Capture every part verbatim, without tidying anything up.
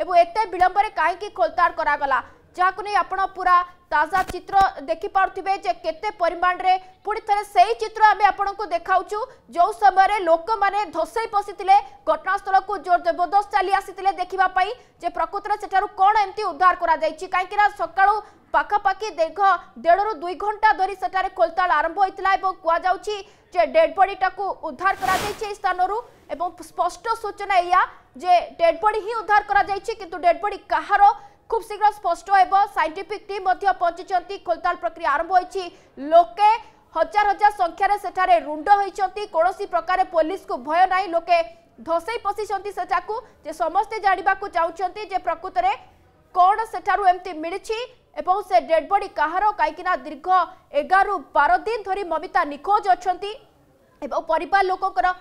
एवं एते विलंब रे काहे खोलताड़ करागला जहां नहीं आपण पूरा ताजा चित्र देखि पार्थिबे जे केते परिमाण रे पुणी थरे सही चित्र आमे आपण को देखाउछु जो समय लोक माने धसई पसितिले घटनास्थल को जोर जबरदस्त चली आसीतिले देखिबा पई जे प्रकृत रे सेठारु कोन एंती उद्धार करा जायछि काहेकि ना सकाळु पाखापाखि दीर्घ डेढ़ रु दुई घंटा धरी सेठारे खोलताड़ आरंभ होइतिला एवं कुआ जाउछि जे डेड बॉडी टाकू उद्धार करा जायछि स्थानरु एवं स्पष्ट सूचना एया जे डेड बॉडी ही उद्धार करा जायछि किंतु डेड बॉडी कहारो खूब शीघ्र स्पष्ट एवं साइंटिफिक टीम मध्य पहुंची खोलताड़ प्रक्रिया आरंभ होइछि लोके हजार हजार संख्यार सेठारे रुंड होइछंती कोनोसी प्रकार पुलिस को भय नाही लोके धसई पसिछंती सेठाकू जे समस्त जानिबा को चाहुछंती जे प्रकृत रे कोन सेठारु एम्ति मिलिछि एवं से डेड बॉडी कहारो काइकिना दीर्घ एगार रु बारह दिन धरी ममिता निखोज अछंती एवं परिवार लोककर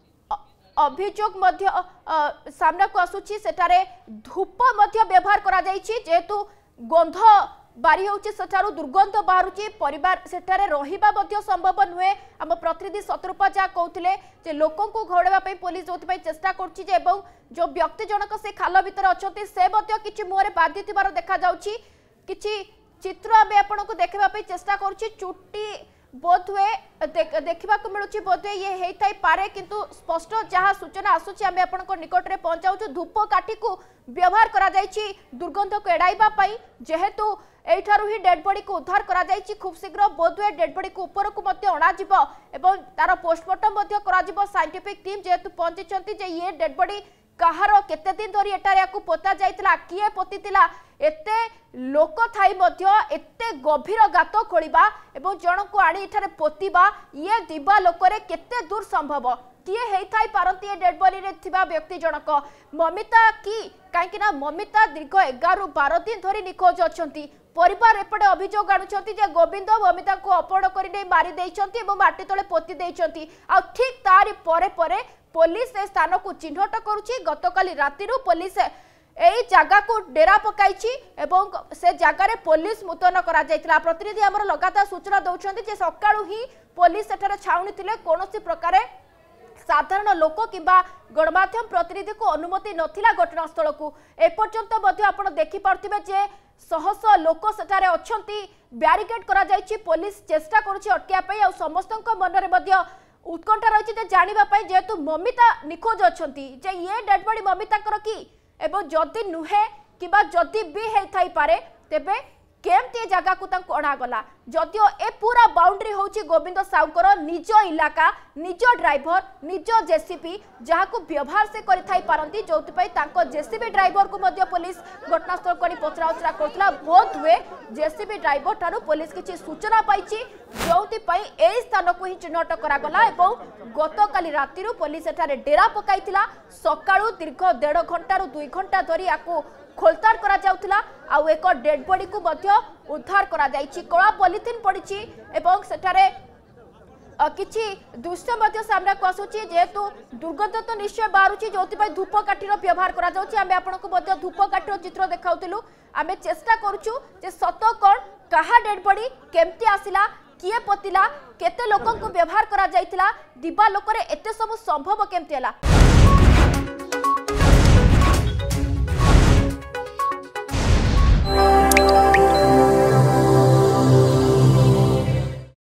अभियोग मध्य सामना को आसुची सेठारे धूप मध्य व्यवहार करा जायछि जेतु गंध बारी होउची सेठारु दुर्गंध बाहरुची परिवार सेठारे रहिबा मध्य संभव नुहे हम प्रतिनिधि शत्रुपा जा कहउथिले जे लोकन को घोड़ेबा पई पुलिस जोति पई चेष्टा करछि जे एवं जो व्यक्ति जनक से खाल भीतर अछंती से मध्य किछि मोरे बाधी थिबार देखा जाउछि किछि चित्र आमे आपन को देखबा पई चेष्टा करछि चुट्टी बोधवे देखा मिलूँ बोधवे ये होता पारे किंतु स्पष्ट जहाँ सूचना आसूची आम आपण निकट में पहुंचाऊ धूप काठी को व्यवहार करा जायछि दुर्गंध को एड़ाइबा पई जेहेतु एठारु ही डेड बॉडी को उद्धार करा जायछि खूब शीघ्र बोधवे डेड बॉडी को ऊपर को मध्य अणा जिवो एवं तार पोस्टमार्टम मध्य करा जिवो साइंटिफिक टीम जेहेतु पहुंची जे ये डेड बॉडी कहार केते दिन धरी एटारे याकू पोता जाइतिला किए पोतितिला एते लोक थाई मध्य एते गभीर गात खोलिबा एवं जन को आनी एठारे पोतिबा ये दिबा लोकरे केते दूर संभव किए हेई थाई पारंती ए डेड बॉडी रे थिबा व्यक्ति जनक ममिता की काहेकि ना ममिता दीर्घ एगार रु बारह दिन धरी निखोज अछंती परिवार एपटे अभियोग आनुछंती जे गोविंद ममिता को अपहरण करि नै मारी देइछंती एवं माटी तळे पोति देइछंती आ ठीक तारि परे परे पुलिस ए स्थान को चिन्हट करुछि गतकाली रातिरु पुलिस एई जगह को डेरा पकाइछि एवं से जगह रे पुलिस मुतयन करा जायतिला प्रतिनिधि हमर लगातार सूचना दउछंती जे सकाळु ही पुलिस एठारे छाउनी थिले कोनोसी प्रकारे साधारण लोक किंबा गणमाध्यम प्रतिनिधि को अनुमति नथिला घटनास्थल को एपर्यंत मध्य आपण देखि पारथिबे जे शह शह लोक सेठारे अछंती बैरिकेड करा जायछि पुलिस चेष्टा करूछि अटकिया पई आ समस्तक मन रे मध्य उत्कंठा रही जे जानिबा पई जेतु ममिता निखोज अछंती जे ये डेड बॉडी ममिता कर की एवं जदि नुहे किबा जदि भी हेई थाई पारे तेबे केमती जगह को तंको अणागला जदियो ए पूरा बाउंड्री होची गोविंद साउकर निज इलाका निज ड्राइवर निज जेसीबी जहाँ को व्यवहार से करि थाई पारंती जोति पई तांको जेसीबी ड्राइवर को मध्य पुलिस घटनास्थल करी पचरा उचरा करथला बोथ हुए जेसीबी ड्राइवर थारु पुलिस किछि सूचना पाइछि जोति पई एई स्थान को ही चिन्हट करागला एवं गतकाली रातिरु पुलिस एठारे डेरा पकाइतिला सकाळु दीर्घ डेढ़ घंटा रु दुई घंटा धरी आकु खोलताड़ करा जाउथिला आ एक डेड बॉडी को मध्य उद्धार करा जाइछि कला पॉलिथिन पड़िछि एवं सेठारे किछि दृश्य मध्य सामना को आसुछि जेहेतु दुर्गंध तो निश्चय बाहरुछि जोति पई धूप काठीर व्यवहार करा जाउछि आमे आपन को मध्य धूप काठीर चित्र देखाउतिलु आमे चेष्टा करूछु जे सत कोन कहा डेड बॉडी केमती आसिला किए पतिला केते लोकन को व्यवहार करा जाइतिला दिबा लोकरे एते सब संभव केमती हला।